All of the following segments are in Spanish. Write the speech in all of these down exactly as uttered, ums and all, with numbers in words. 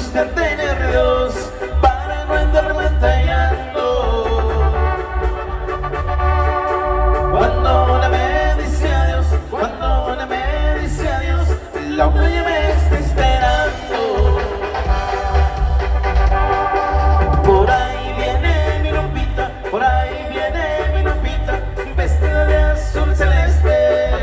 gusta tener dos para no andar batallando. Cuando una me dice adiós, cuando una me dice adiós, la otra ya me está esperando. Por ahí viene mi Lupita, por ahí viene mi Lupita, vestida de azul celeste.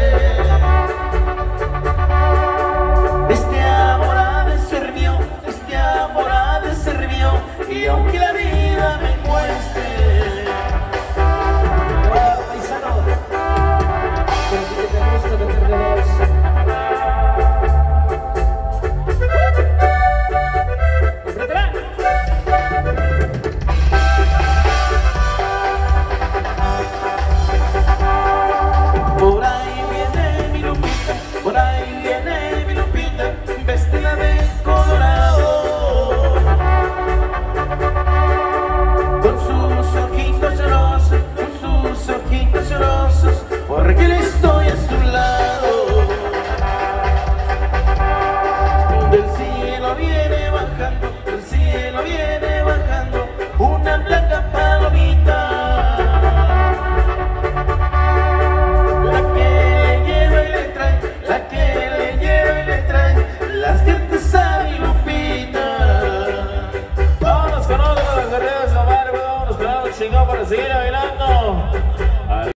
Este amor ha de ser mío, este amor ha de ser mío, y aunque la vida me cueste. Wow, paisano, pero que te gusta meter de dos. ¡Aprétala! Por ahí viene mi Lupita, por ahí viene mi Lupita, vestida de colorado, con sus ojitos llorosos, con sus ojitos llorosos, porque le estoy a su lado. Del cielo viene bajando, del cielo viene bajando, una blanca palomita. Las dientes a mi Lupita. Vámonos con otro de las guerreras de Omar, vámonos con algo chingón para seguir bailando.